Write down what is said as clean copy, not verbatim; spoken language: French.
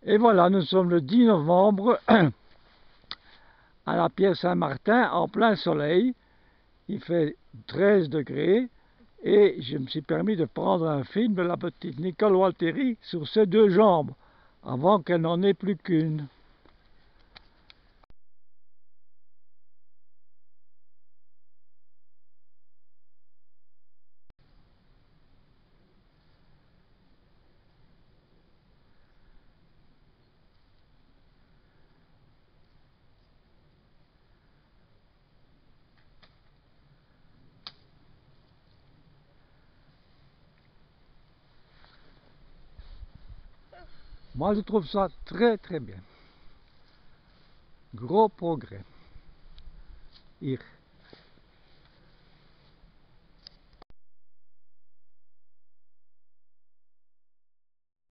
Et voilà, nous sommes le 10 novembre à la Pierre Saint-Martin, en plein soleil. Il fait 13 degrés et je me suis permis de prendre un film de la petite Nicole Walteri sur ses deux jambes, avant qu'elle n'en ait plus qu'une. Moi, je trouve ça très très bien. Gros progrès. Hier.